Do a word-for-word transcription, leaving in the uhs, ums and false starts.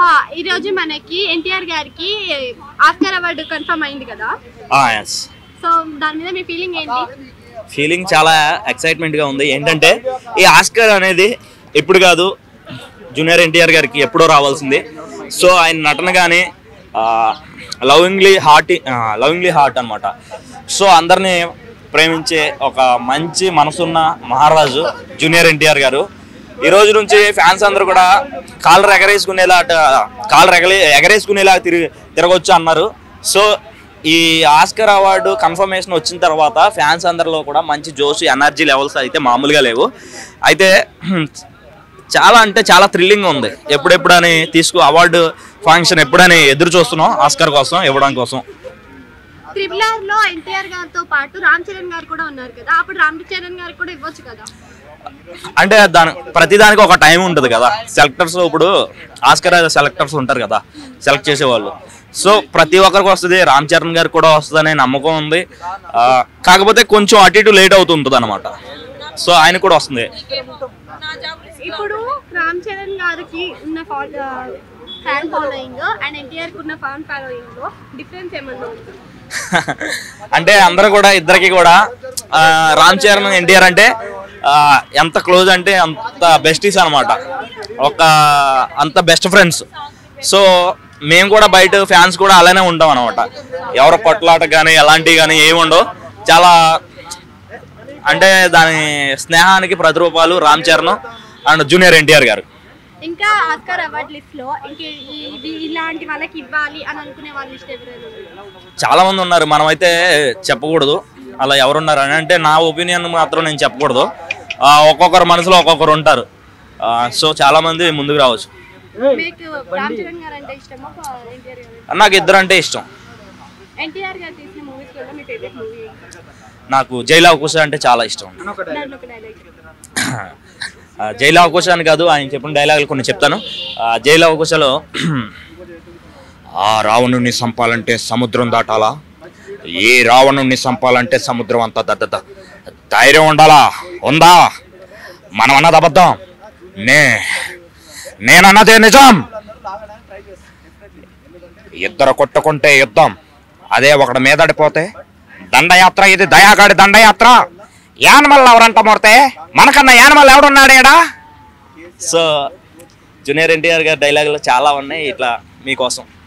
ఈ రోజు మనకి ఎన్టీఆర్ గారికి ఆస్కార్ అవార్డు కన్ఫర్మ్ అయింది కదా. సో దాని మీద మీ ఫీలింగ్ ఏంటి? ఫీలింగ్ చాలా ఎక్సైట్మెంట్ గా ఉంది. ఏంటంటే ఈ ఆస్కార్ అనేది ఎప్పుడు కాదు, జూనియర్ ఎన్టీఆర్ గారికి ఎప్పుడో రావాల్సింది. సో ఆయన నటన కానీ లవింగ్లీ హార్ట్ లవింగ్లీ హార్ట్ అనమాట. సో అందరినీ ప్రేమించే ఒక మంచి మనసున్న మహారాజు జూనియర్ ఎన్టీఆర్ గారు. ఈ రోజు నుంచి ఫ్యాన్స్ అందరూ కూడా కాళ్ళు ఎగరేసుకునేలా కాళ్ళు ఎగలే ఎగరేసుకునేలా తిరిగి తిరగొచ్చు అన్నారు. సో ఈ ఆస్కార్ అవార్డు కన్ఫర్మేషన్ వచ్చిన తర్వాత ఫ్యాన్స్ అందరిలో కూడా మంచి జోష్, ఎనర్జీ లెవెల్స్ అయితే మామూలుగా లేవు. అయితే చాలా అంటే చాలా థ్రిల్లింగ్ ఉంది. ఎప్పుడెప్పుడని తీసుకు అవార్డు ఫంక్షన్ ఎప్పుడని ఎదురు చూస్తున్నాం ఆస్కార్ కోసం ఇవ్వడం కోసం. ట్రిపుల్ ఆర్ లో ఎన్టీఆర్ గారితో పాటు రామ్ చరణ్ గారు కూడా ఉన్నారు కదా, అప్పుడు రామ్ చరణ్ గారు కూడా ఇవ్వచ్చు కదా. అంటే దాని ప్రతిదానికి ఒక టైం ఉంటుంది కదా. సెలెక్టర్స్ ఇప్పుడు ఆస్కార్ సెలెక్టర్స్ ఉంటారు కదా, సెలెక్ట్ చేసేవాళ్ళు. సో ప్రతి ఒక్కరికి వస్తుంది, రామ్ చరణ్ గారికి కూడా వస్తుంది అనే నమ్మకం ఉంది. కాకపోతే కొంచెం అటు ఇటు లేట్ అవుతుంటుంది అనమాట. సో ఆయన కూడా వస్తుంది. ఇప్పుడు రామ్ చరణ్ గారికి ఉన్న ఫ్యాన్ ఫాలోయింగ్ అండ్ ఎన్టీఆర్ కి ఉన్న ఫ్యాన్ ఫాలోయింగ్ లో డిఫరెన్స్ ఏమన్నా ఉంటుంది? అంటే అందరూ కూడా ఇద్దరికి కూడా రామ్ చరణ్ ఎన్టీఆర్ అంటే ఎంత క్లోజ్ అంటే అంత బెస్టీస్ అనమాట, ఒక అంత బెస్ట్ ఫ్రెండ్స్. సో మేము కూడా బయట ఫ్యాన్స్ కూడా అలానే ఉంటాం అనమాట. ఎవరు కొట్లాట కానీ ఎలాంటివి కానీ ఏమి ఉండవు. చాలా అంటే దాని స్నేహానికి ప్రతిరూపాలు రామ్ చరణ్ అండ్ జూనియర్ ఎన్టీఆర్ గారు. ఇంకా ఆస్కార్ అవార్డ్ లిస్ట్ లో ఇలాంటి వాళ్ళకి ఇవ్వాలి అని అనుకునే వాళ్ళ లిస్ట్ ఎవరైనా? చాలా మంది ఉన్నారు, మనమైతే చెప్పకూడదు అలా ఎవరున్నారు అని. అంటే నా ఒపీనియన్ మాత్రం నేను చెప్పకూడదు. ఒక్కొక్కరు మనసులో ఒక్కొక్కరు ఉంటారు. సో చాలా మంది ముందుకు రావచ్చు. నాకు ఇద్దరు అంటే ఇష్టం. నాకు జైలు అవకాశం అంటే చాలా ఇష్టం. జైలు అవకాశం అని కాదు, ఆయన చెప్పిన డైలాగులు కొన్ని చెప్తాను. జైలు అవకాశంలో ఆ రావణుణ్ణి చంపాలంటే సముద్రం దాటాలా, ఏ రావణుణ్ణి చంపాలంటే సముద్రం అంతా దద్దత ధైర్యం ఉండాలా, ఉందా? మనం అన్నది అబద్ధం, నే నేనన్నదే నిజం. ఇద్దరు కొట్టుకుంటే యుద్ధం, అదే ఒకటి మీదడిపోతే దండయాత్ర. ఇది దయాగాడి దండయాత్ర. యానిమల్ ఎవరంట మొడితే మనకన్నా యానిమల్ ఎవడున్నాడేడా? సో జూనియర్ ఎన్టీఆర్ గారి డైలాగులు చాలా ఉన్నాయి ఇట్లా మీకోసం.